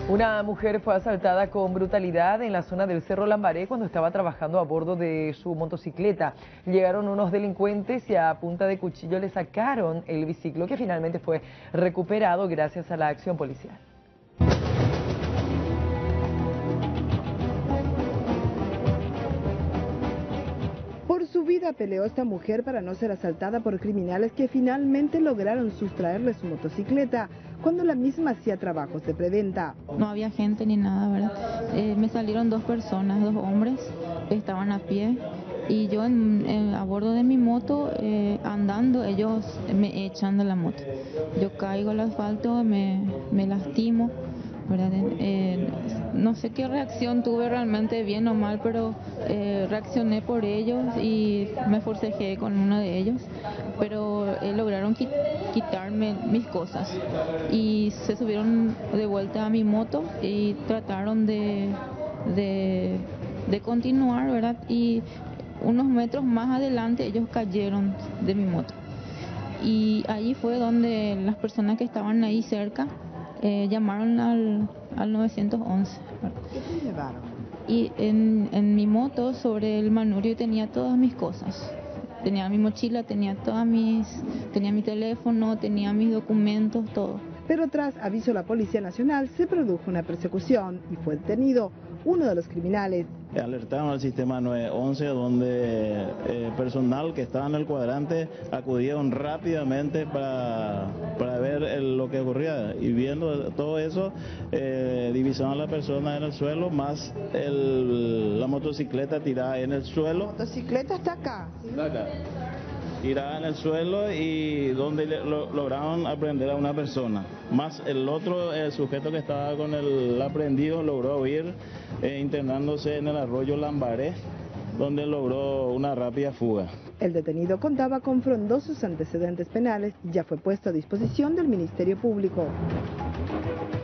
Una mujer fue asaltada con brutalidad en la zona del Cerro Lambaré cuando estaba trabajando a bordo de su motocicleta. Llegaron unos delincuentes y a punta de cuchillo le sacaron el biciclo, que finalmente fue recuperado gracias a la acción policial. Por su vida peleó esta mujer para no ser asaltada por criminales que finalmente lograron sustraerle su motocicleta cuando la misma hacía trabajos de preventa. No había gente ni nada, ¿verdad? Me salieron dos personas, dos hombres, estaban a pie y yo a bordo de mi moto, andando, ellos me echan de la moto. Yo caigo al asfalto, me lastimo, ¿verdad? No sé qué reacción tuve realmente, bien o mal, pero reaccioné por ellos y me forcejé con uno de ellos, pero lograron quitarme mis cosas y se subieron de vuelta a mi moto y trataron de continuar, ¿verdad? Y unos metros más adelante ellos cayeron de mi moto y allí fue donde las personas que estaban ahí cerca llamaron al 911. ¿Qué te llevaron? Y en mi moto, sobre el manubrio, tenía todas mis cosas. Tenía mi mochila, tenía mi teléfono, tenía mis documentos, todo. Pero tras aviso a la Policía Nacional se produjo una persecución y fue detenido uno de los criminales. Alertaron al sistema 911 donde personal que estaba en el cuadrante acudieron rápidamente para ver lo que ocurría, y viendo todo eso divisaron a la persona en el suelo más la motocicleta tirada en el suelo. La motocicleta está acá, ¿sí? Está acá, tirada en el suelo, y donde lograron aprehender a una persona. Más el otro sujeto que estaba con el aprendido logró huir internándose en el arroyo Lambaré, donde logró una rápida fuga. El detenido contaba con frondosos antecedentes penales y ya fue puesto a disposición del Ministerio Público.